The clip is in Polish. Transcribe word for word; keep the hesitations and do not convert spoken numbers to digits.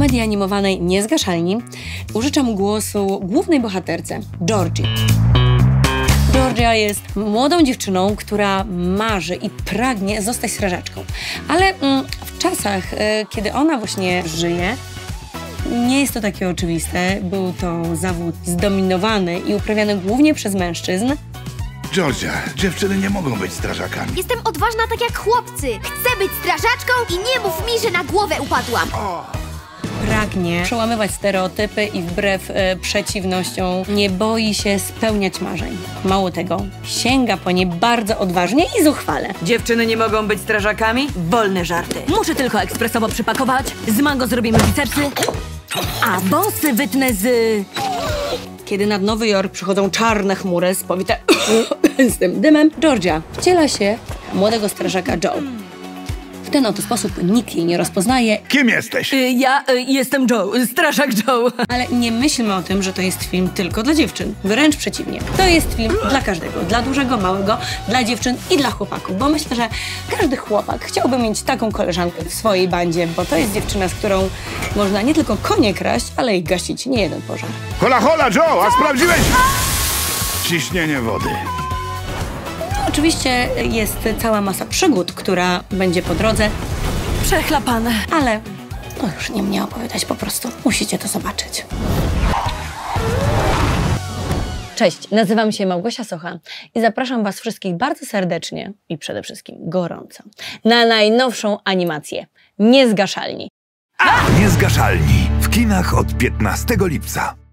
komedii animowanej Niezgaszalni użyczam głosu głównej bohaterce, Georgie. Georgia jest młodą dziewczyną, która marzy i pragnie zostać strażaczką. Ale mm, w czasach, y, kiedy ona właśnie żyje, nie jest to takie oczywiste. Był to zawód zdominowany i uprawiany głównie przez mężczyzn. Georgia, dziewczyny nie mogą być strażakami. Jestem odważna tak jak chłopcy. Chcę być strażaczką i nie mów mi, że na głowę upadłam. O. Pragnie przełamywać stereotypy i wbrew e, przeciwnościom nie boi się spełniać marzeń. Mało tego, sięga po nie bardzo odważnie i zuchwale. Dziewczyny nie mogą być strażakami? Wolne żarty. Muszę tylko ekspresowo przypakować, z mango zrobimy bicepsy, a wąsy wytnę z... Kiedy nad Nowy Jork przychodzą czarne chmury spowite z tym dymem, Georgia wciela się w młodego strażaka Joe. W ten oto sposób nikt jej nie rozpoznaje. Kim jesteś? Y, ja y, jestem Joe, strażak Joe. Ale nie myślmy o tym, że to jest film tylko dla dziewczyn. Wręcz przeciwnie. To jest film dla każdego. Dla dużego, małego, dla dziewczyn i dla chłopaków. Bo myślę, że każdy chłopak chciałby mieć taką koleżankę w swojej bandzie, bo to jest dziewczyna, z którą można nie tylko konie kraść, ale i gasić nie jeden pożar. Hola, hola, Joe, a sprawdziłeś ciśnienie wody? Oczywiście jest cała masa przygód, która będzie po drodze, Przechlapane. ale no już nie mnie opowiadać, po prostu musicie to zobaczyć. Cześć, nazywam się Małgosia Socha i zapraszam was wszystkich bardzo serdecznie i przede wszystkim gorąco na najnowszą animację Niezgaszalni. Niezgaszalni w kinach od piętnastego lipca.